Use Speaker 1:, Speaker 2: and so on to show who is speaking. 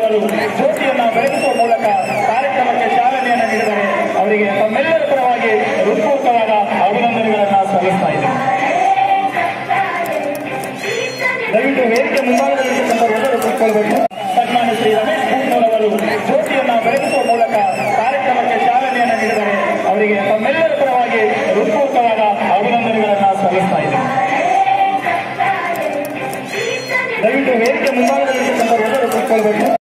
Speaker 1: ಅವರು ಜ್ಯೋತಿಯನ್ನ ಬೆಳಗಿಸುವ ಮೂಲಕ ಕಾರ್ಯಕ್ರಮಕ್ಕೆ ಚಾಲನೆಯನ್ನು ನೀಡಿದರೆ ಅವರಿಗೆ ತಮ್ಮೆಲ್ಲರ ಪರವಾಗಿ ಹೃತ್ಪೂರ್ವಕವಾದ ಅಭಿನಂದನೆಗಳನ್ನು ಸಲ್ಲಿಸ್ತಾ ಇದ್ದಾರೆ. ದಯವಿಟ್ಟು ವೇದಿಕೆ ಮುಂಭಾಗದಲ್ಲಿರ್ತಕ್ಕಂಥವರೆಲ್ಲರೂ ಕೂತ್ಕೊಳ್ಬೇಕು. ಸನ್ಮಾನ್ಯ ಶ್ರೀ ರಮೇಶ್ ಅವರು ಜ್ಯೋತಿಯನ್ನ ಬೆಳಗಿಸುವ ಮೂಲಕ ಕಾರ್ಯಕ್ರಮಕ್ಕೆ ಚಾಲನೆಯನ್ನು ನೀಡಿದರೆ ಅವರಿಗೆ ತಮ್ಮೆಲ್ಲರ ಪರವಾಗಿ ಹೃತ್ಪೂರ್ವಕವಾದ ಅಭಿನಂದನೆಗಳನ್ನು ಸಲ್ಲಿಸ್ತಾ ಇದ್ದಾರೆ. ದಯವಿಟ್ಟು ವೇದಿಕೆ ಮುಂಭಾಗದಲ್ಲಿರ್ತಕ್ಕಂಥವರೆಲ್ಲರೂ ಕೂತ್ಕೊಳ್ಬೇಕು.